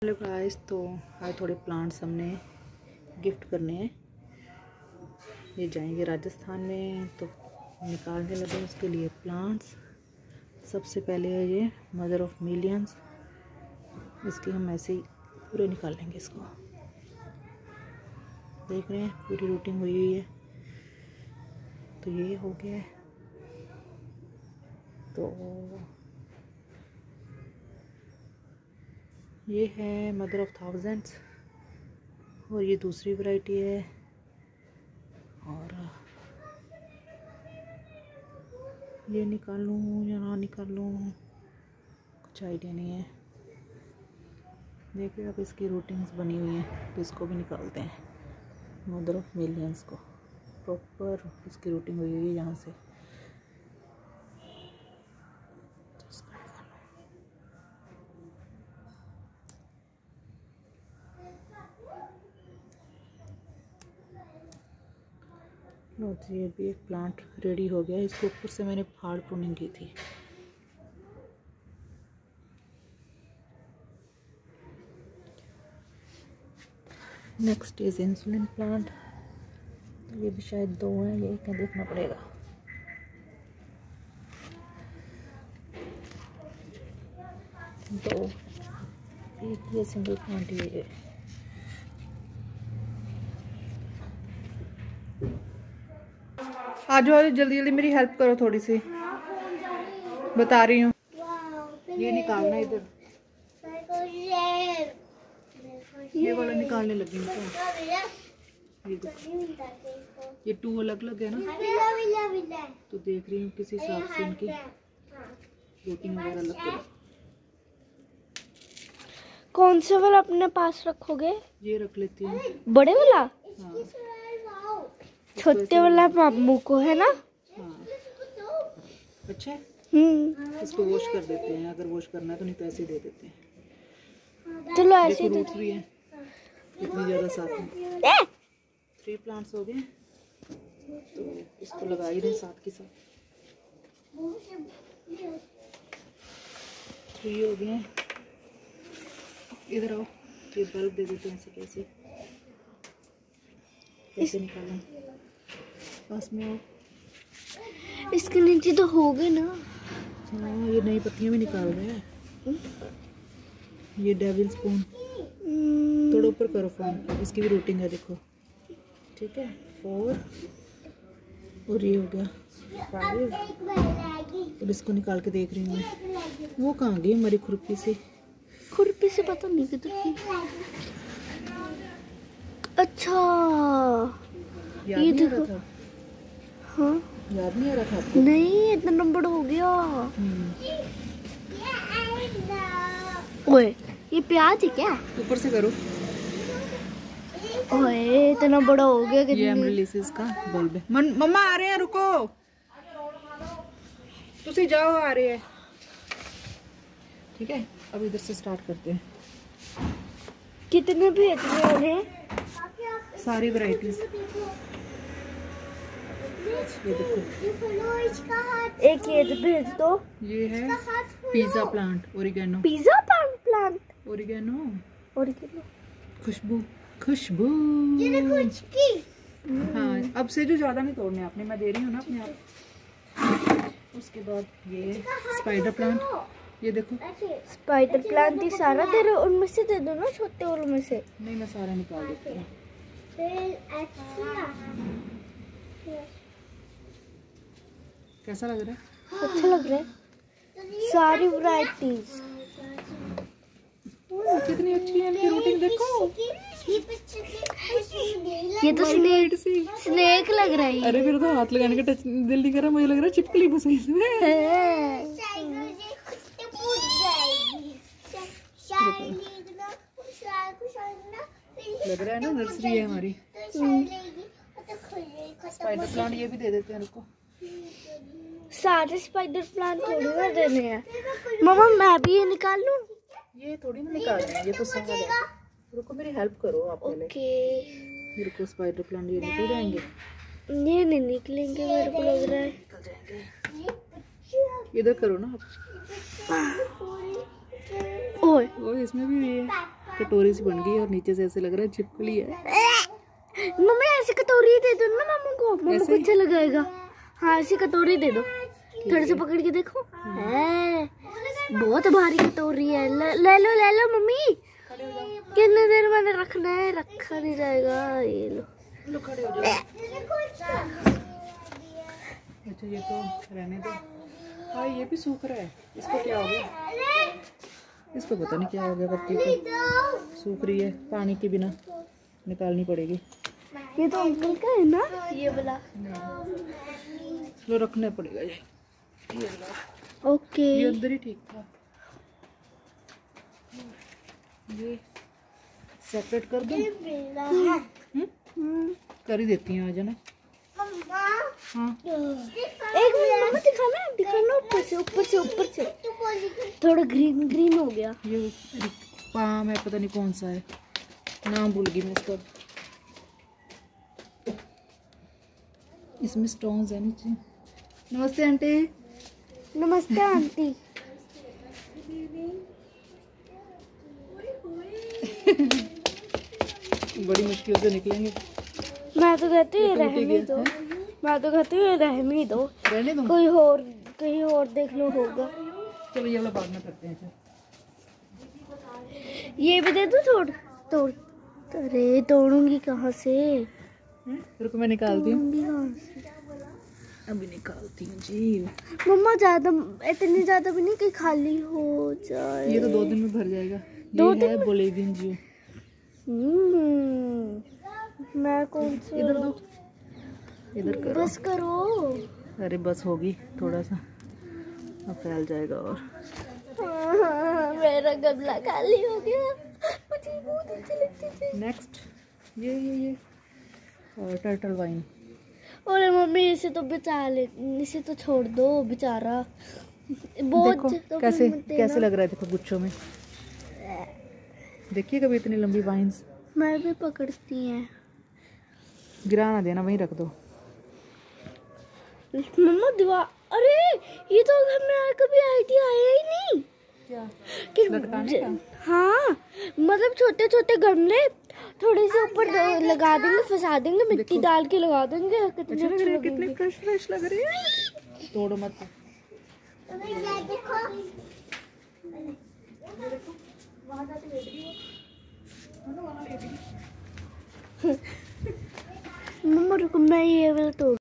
Hello guys, तो आज थोड़े प्लांट्स हमने गिफ्ट करने हैं। ये जाएंगे राजस्थान में, तो निकालने लगे उसके लिए प्लांट्स। सबसे पहले है ये मदर ऑफ मिलियंस। इसकी हम ऐसे ही पूरे निकाल लेंगे। इसको देख रहे हैं, पूरी रूटिंग हुई हुई है। तो ये हो गया है। तो ये है मदर ऑफ थाउजेंड्स और ये दूसरी वैरायटी है। और ये निकाल लूँ या ना निकाल लूँ, कुछ आइडिया नहीं है। देखिए अब इसकी रूटिंग्स बनी हुई हैं, तो इसको भी निकालते हैं। मदर ऑफ मिलियंस को प्रॉपर इसकी रूटिंग हुई हुई है यहाँ से। लो जी, ये भी एक प्लांट रेडी हो गया। इसको ऊपर से मैंने हार्ड प्रूनिंग की थी। Next is insulin plant. ये भी शायद दो हैं, ये क्या देखना पड़ेगा। दो, एक ये सिंगल प्लांट ये है। आ जाओ जल्दी जल्दी, मेरी हेल्प करो थोड़ी सी, बता रही हूँ। ये निकालना इधर, ये वाला निकालने लगी हूँ। ये टू अलग अलग है ना, तो देख रही हूँ किसी हिसाब से इनकी रूटिंग वगैरह अलग करो। कौन सा वाला अपने पास रखोगे? ये रख लेती हूँ, बड़े वाला। हाँ। छोटे वाला मामू को है ना। हाँ। अच्छा, हम्म, इसको वॉश कर देते हैं। अगर वॉश करना है तो नहीं तो ऐसे ही दे देते हैं। चलो ऐसे देखो रूट्स भी हैं इतनी ज़्यादा साथ में। 3 प्लांट्स हो गए, तो इसको लगा ही दें साथ के साथ। 3 हो गए हैं। इधर आओ, ये बल्ब दे देते हैं। ऐसे कैसे कैसे निकालें, पास में आओ। इसके नीचे तो हो गए ना। हाँ, ये नई पत्तियां भी निकाल रहे हैं। ये डेविल स्पून थोड़ा ऊपर करो फोन, इसकी भी रूटिंग है देखो। ठीक है, 4 और ये हो गया 5। और इसको निकाल के देख रही हूँ मैं, वो कहाँ गई हमारी खुरपी से। खुरपी से पता नहीं किधर थी। अच्छा, याद ये नहीं आ रहा देखो। था? हाँ, याद नहीं आ रहा था आपको? नहीं, इतना नंबर हो गया। ओए, ये प्याज है क्या? ऊपर से करो। ओए, इतना बड़ा हो गया। ये एमरिलिसिस का बल्ब है। मम्मा आ रहे हैं, रुको। तुसी जाओ, आ रहे हैं। ठीक है, अब इधर से स्टार्ट करते हैं। कितने भेजने उन्हें? सारी वैरायटीज। ये देखो, एक ये भेज दो। ये है pizza plant, oregano. Pizza plant, oregano, oregano, खुशबू खुशबू। हाँ, अब से जो ज्यादा नहीं तोड़ने आपने, मैं दे रही हूँ ना अपने आप। उसके बाद ये स्पाइडर प्लांट, ये देखो। स्पाइडर प्लांट ही सारा दे रहे हो? उनमें से दे दो ना, छोटे वालों में से। नहीं, मैं सारा निकाल देती हूँ। कैसा लग रहा है? अच्छा लग रहा है। सारी वैरायटीज कितनी अच्छी है इनकी रूटिंग, देखो। ये तो स्नेक लग रहा है। अरे मेरा तो हाथ लगाने का टच दिल नहीं कर रहा, मुझे लग रहा है चिपकली बस इसमें। लग रहा है ना नर्सरी है हमारी। स्पाइडर प्लांट ये भी दे देते हैं रुको। सारे स्पाइडर प्लांट थोड़ी ना देने हैं। मम्मा, मैं भी ये निकाल लूं? ये थोड़ी ना निकाल रहे हैं, ये तो सही है। रुको, मेरी हेल्प करो आप पहले। ओके, मेरे को स्पाइडर प्लांट ये निकल जाएंगे। ये नहीं निकलेंगे, मेरे को लग रहा है। निकल जाएंगे। इधर करो ना आप। ओए, ओ, इसमें भी है। कटोरी सी बन गई और नीचे से ऐसे लग रहा है छिपकली है। मम्मी ऐसी कटोरी दे दो ना मम्मी को अच्छा लगाएगा। हाँ ऐसी कटोरी दे दो, थोड़े से पकड़ के देखो। है बहुत भारी कटोरी है। ले लो मम्मी। कितने देर मैंने रखना है, रखा नहीं जाएगा। ये लो खड़े हो जाओ। अच्छा ये तो रहने दो। हाँ ये भी सूख रहा है, इसको क्या हो गया? इसको पता नहीं क्या हो गया, पत्ती को सूख रही है, पानी के बिना निकालनी पड़ेगी। ये तो अंकल का है ना, ये वाला। लो रखना पड़ेगा ये ओके। ये अंदर ही ठीक था। ये सेपरेट कर दो। कर ही देती हैं, आ जाना। हाँ एक मिनट दिखाना ऊपर से थोड़ा ग्रीन हो गया। ये पाम है, पता नहीं कौन सा है, नाम भूल गई मैं इसका। इसमें स्टोन्स है नीचे। नमस्ते आंटी। नमस्ते आंटी। बड़ी मुश्किल से निकलेंगे। मैं तो कहती हूँ रहने दो, रहने दो। कहीं और देख लो होगा। चलो ये वाला बाद में करते हैं। ये भी दे दो तोड़। अरे तोड़ूंगी कहाँ से? रुको मैं निकालती हूँ। कहाँ से? अभी निकालती हूँ जी। मम्मा इतनी ज्यादा भी नहीं कि खाली हो जाए। ये तो 2 दिन में भर जाएगा। ये है बोलेवियन जियो। मैं कौन सा? इधर दो, इधर करो। बस करो। अरे बस होगी, थोड़ा सा अब फैल जाएगा। और मेरा गमला खाली हो गया। मुझे बहुत अच्छी लगती थी। नेक्स्ट ये और टर्टल वाइन। और मम्मी इसे तो छोड़ दो बेचारा। बहुत देखो कैसे लग रहा है, देखो गुच्छों में। देखिए कभी इतनी लंबी वाइन्स। मैं भी पकड़ती हैं। गिरा ना देना, वहीं रख दो। मम्मा दीवार। अरे ये तो घर में कभी आइडिया आया ही नहीं। क्या कि लटकाने का? हाँ मतलब छोटे गमले थोड़े से ऊपर लगा देंगे, फंसा देंगे, मिट्टी डाल के लगा देंगे। कितने अच्छे लगेंगे। कितने फ्रेश लग रहे हैं। तोड़ो मत। मम्मा रुको, मैं ये वाला तोड़